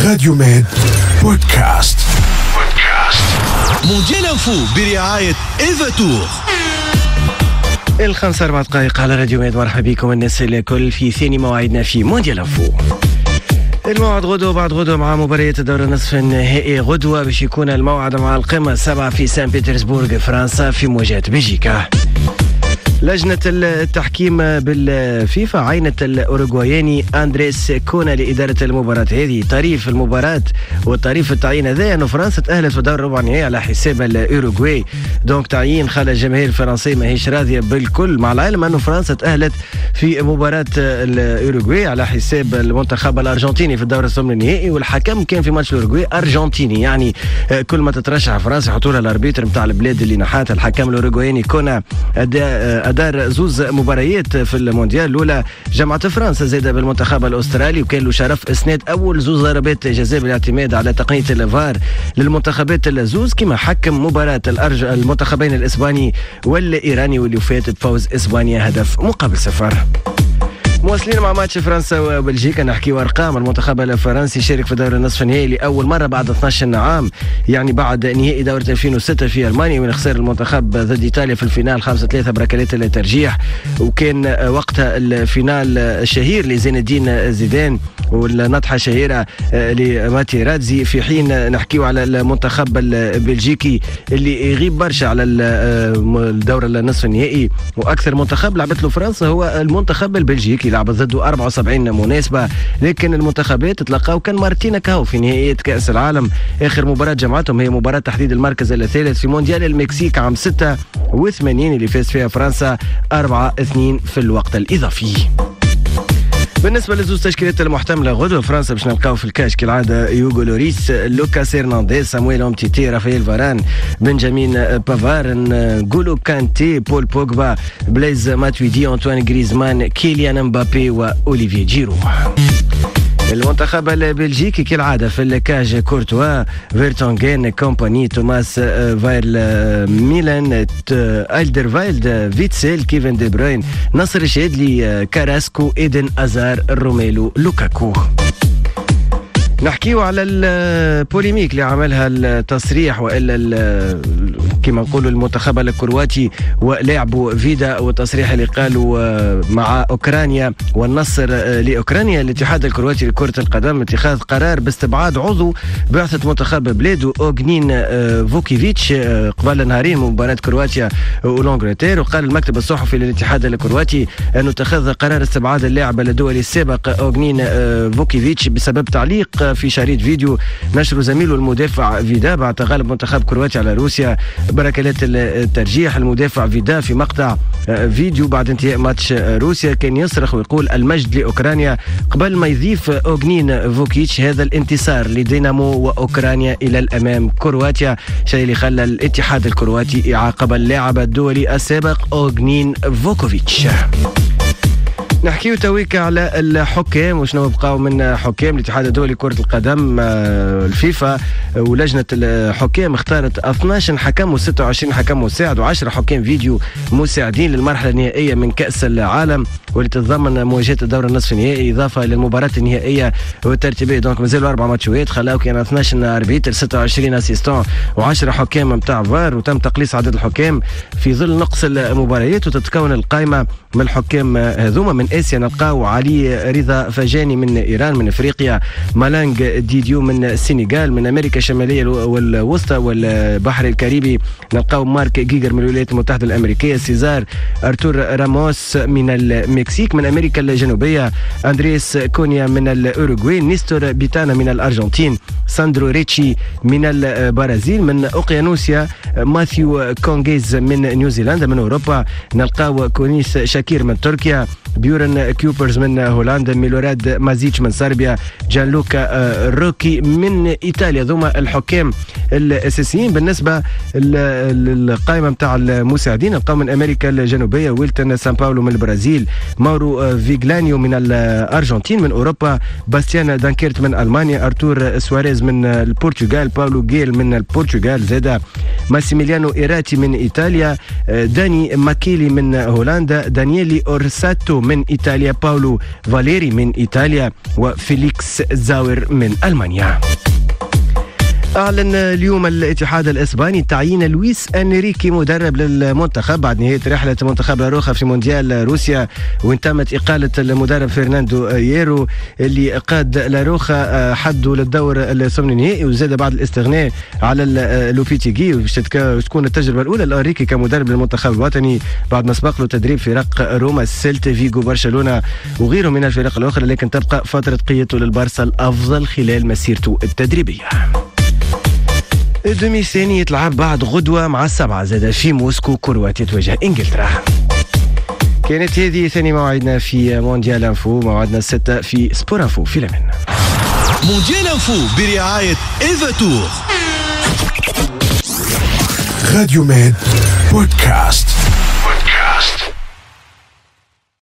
راديو ميد بودكاست. مونديال انفو برعاية إيفاتور. 4 دقائق على راديو ميد. مرحبا بكم الناس الكل في ثاني موعدنا في مونديال انفو. الموعد غدوة بعد غدوة مع مباريات الدور النصف النهائي. غدوة باش يكون الموعد مع القمة 7 في سان بطرسبورغ فرنسا في مواجهة بلجيكا. لجنة التحكيم بالفيفا عينت الأوروغواياني أندريس كونا لإدارة المباراة هذه. طريف المباراة وطريف التعيين هذا أنه فرنسا تأهلت في دور ربع النهائي على حساب الأوروغواي، دونك تعيين خلى الجماهير الفرنسية ماهيش راضية بالكل، مع العلم أنه فرنسا تأهلت في مباراة الأوروغواي على حساب المنتخب الأرجنتيني في الدور الثمن النهائي، والحكم كان في ماتش الأوروغواي أرجنتيني، يعني كل ما تترشح فرنسا يحطوا لها الأربيتر نتاع البلاد اللي نحاتها. الحكم الأوروغواياني كونا دار زوز مباريات في المونديال، الاولى جمعت فرنسا زاده بالمنتخب الاسترالي، وكان له شرف اسناد اول زوز ضربات جزاء بالاعتماد على تقنيه الفار للمنتخبات الزوز، كما حكم مباراه المنتخبين الاسباني والايراني واللي فات بفوز اسبانيا هدف مقابل 0. مواصلين مع ماتش فرنسا وبلجيكا، نحكيو ارقام. المنتخب الفرنسي شارك في دور النصف النهائي لاول مره بعد 12 عام، يعني بعد نهائي دوره 2006 في المانيا وين خسر المنتخب ضد ايطاليا في الفينال 5-3 بركلات الترجيح، وكان وقتها الفينال الشهير لزين الدين زيدان والنطحه الشهيره لماتيراتزي. في حين نحكيو على المنتخب البلجيكي اللي يغيب برشا على الدور النصف النهائي، واكثر منتخب لعبت له فرنسا هو المنتخب البلجيكي، لعبت ضده 74 مناسبة، لكن المنتخبات تلقاو كان مرتين كاو في نهائيات كأس العالم. آخر مباراة جمعتهم هي مباراة تحديد المركز الثالث في مونديال المكسيك عام 86 اللي فاز فيها فرنسا 4-2 في الوقت الإضافي. بالنسبة لزوز تشكيلات المحتملة غدوة فرنسا باش نلقاو في الكاش كالعادة يوغو لوريس، لوكاس هرنانديز، سامويل أومتيتي، رافائيل فاران، بنجامين بافار، نغولو كانتي، بول بوغبا، بليز ماتويدي، أنطوان غريزمان، كيليان مبابي وأوليفييه جيرو. المنتخب البلجيكي كالعادة في الكاج كورتوا، فيرتونغين، كومباني، توماس فايرل، ميلان، ألدرفايلد، فيتسيل، كيفن دي بروين، نصر الشادلي، كاراسكو، إيدن أزار، روميلو لوكاكو. نحكيو على البوليميك اللي عملها التصريح والا كما نقولوا المنتخب الكرواتي ولاعبوا فيدا، والتصريح اللي قالوا مع اوكرانيا والنصر لاوكرانيا. الاتحاد الكرواتي لكرة القدم اتخاذ قرار باستبعاد عضو بعثة منتخب بلاده اوغنين فوكيفيتش قبل نهارين من مباراة كرواتيا والانجلترا. وقال المكتب الصحفي للاتحاد الكرواتي انه اتخذ قرار استبعاد اللاعب الدولي السابق اوغنين فوكيفيتش بسبب تعليق في شريط فيديو نشر زميله المدافع فيدا بعد تغلب منتخب كرواتيا على روسيا بركلات الترجيح. المدافع فيدا في مقطع فيديو بعد انتهاء ماتش روسيا كان يصرخ ويقول المجد لأوكرانيا قبل ما يضيف أوغنين فوكيتش هذا الانتصار لدينامو وأوكرانيا إلى الأمام كرواتيا، شيء اللي خلى الاتحاد الكرواتي يعاقب اللاعب الدولي السابق أوغنين فوكوفيتش. نحكيو تويك على الحكام وشنو بقاو من حكام. الاتحاد الدولي لكرة القدم الفيفا ولجنة الحكام اختارت 12 حكم و26 حكم مساعد و10 حكام فيديو مساعدين للمرحلة النهائية من كأس العالم واللي تتضمن مواجهة الدور النصف النهائي إضافة للمباراة النهائية والترتيبية. دونك مازالوا 4 ماتشات، خلاو كان 12 اربيتر، 26 اسيستون و10 حكام متاع فار، وتم تقليص عدد الحكام في ظل نقص المباريات. وتتكون القائمة من الحكام هذوما: من اسيا نلقاو علي رضا فجاني من ايران، من افريقيا مالانج ديديو من السنغال، من امريكا الشماليه والوسطى والبحر الكاريبي نلقاو مارك جيجر من الولايات المتحده الامريكيه، سيزار ارتور راموس من المكسيك، من امريكا الجنوبيه اندريس كونيا من الاوروغواي، نيستور بيتانا من الارجنتين، ساندرو ريتشي من البرازيل، من اوقيانوسيا ماثيو كونغيز من نيوزيلندا، من اوروبا نلقاو كونيس شاكير من تركيا، بيورن كيوبرز من هولندا، ميلوراد مازيتش من صربيا، جان لوكا روكي من ايطاليا. ذوما الحكام الاساسيين. بالنسبه للقائمه نتاع المساعدين نلقاو من امريكا الجنوبيه ويلتون سان باولو من البرازيل، ماورو فيغلانيو من الارجنتين، من اوروبا باستيان دانكيرت من المانيا، ارتور سواريز من البرتغال، باولو جيل من البرتغال، زادا ماسيميليانو ايراتي من ايطاليا، داني ماكيلي من هولندا، دانييلي اورساتو من إيطاليا، باولو فاليري من إيطاليا، وفيليكس زاور من ألمانيا. أعلن اليوم الاتحاد الإسباني تعيين لويس أنريكي مدرب للمنتخب بعد نهاية رحلة منتخب لاروخا في مونديال روسيا، وان تمت إقالة المدرب فرناندو ييرو اللي قاد لاروخا حده للدور الثمن النهائي، وزاد بعد الاستغناء على لوبيتيغي، باش تكون التجربة الأولى لأنريكي كمدرب للمنتخب الوطني بعد ما سبق له تدريب فرق روما، سيلتا فيغو، برشلونة وغيره من الفرق الأخرى، لكن تبقى فترة قيادته للبارسا الأفضل خلال مسيرته التدريبية. الدومي الثاني يتلعب بعد غدوة مع 7 زاد في موسكو، كرواتيا تواجه إنجلترا. كانت هذه ثاني موعدنا في مونديال انفو، موعدنا 6 في سبور انفو. في الأمان. مونديال انفو برعاية إيفاتور. راديو ميد بودكاست.